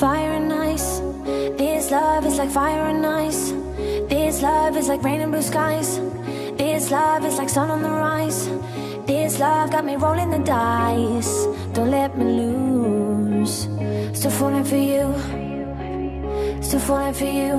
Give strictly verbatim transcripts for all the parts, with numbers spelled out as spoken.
fire and ice. This love is like fire and ice. This love is like rain and blue skies. This love is like sun on the rise. This love got me rolling the dice. Don't let me lose. Still falling for you. Still falling for you.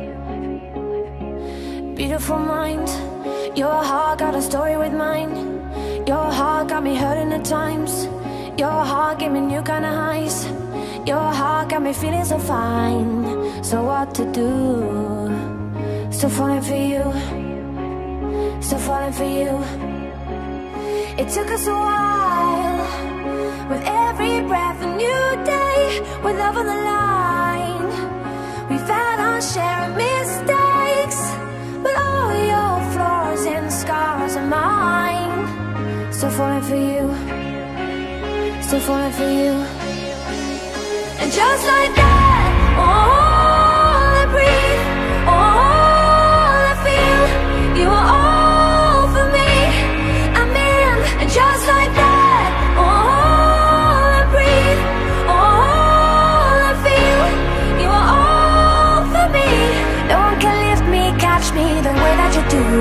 Beautiful mind. Your heart got a story with mine. Your heart got me hurting at times. Your heart gave me new kind of highs. Your heart got me feeling so fine. So what to do? Still falling for you. Still falling for you. It took us a while. With every breath a new day. With love on the line. We've had our share of mistakes, but all your flaws and scars are mine. Still falling for you. Still falling for you. And just like that, all I breathe, all I feel, you are all for me, I'm in. And just like that, all I breathe, all I feel, you are all for me. No one can lift me, catch me the way that you do.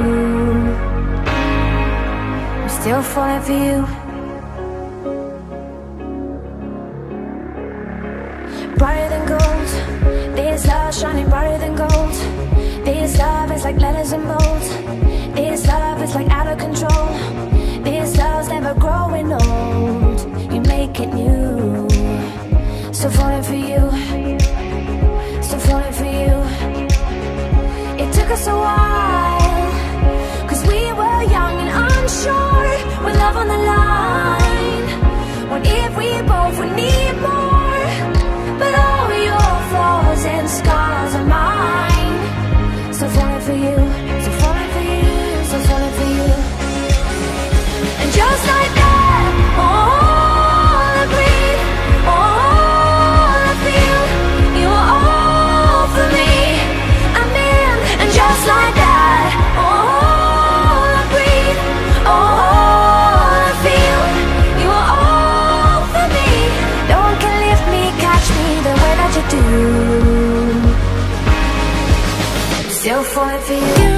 I'm still falling for you. Brighter than gold. This love shining brighter than gold. This love is like letters in bold. This love is like out of control. This love's never growing old. You make it new. Still falling for you. Still falling for you. It took us a while, cause we were young and unsure. With love on the line. What if we both would need more? But all your flaws and scars are mine. Still falling for you. Still falling for you. Still falling for you. And just like that, all I breathe, all I feel, you are all for me, I'm in. And just like that, all I breathe, all I feel, you are all for me. No one can lift me, catch me the way that you do. Still falling for you.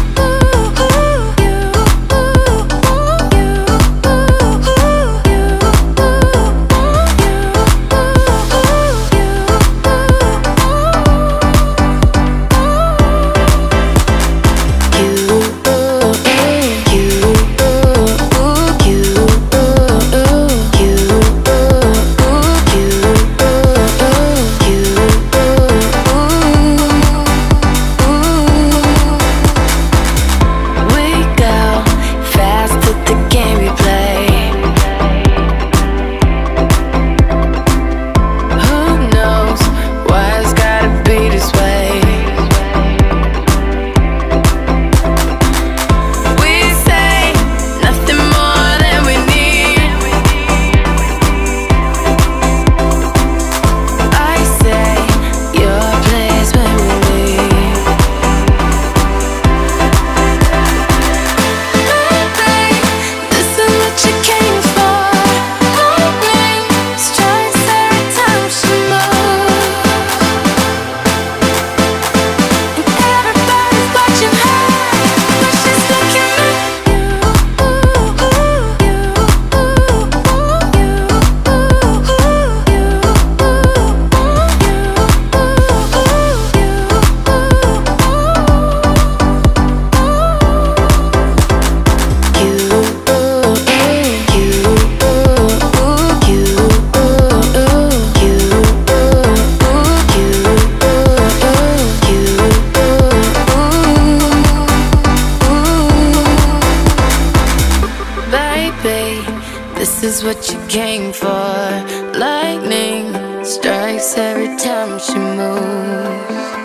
This is what you came for. Lightning strikes every time she moves.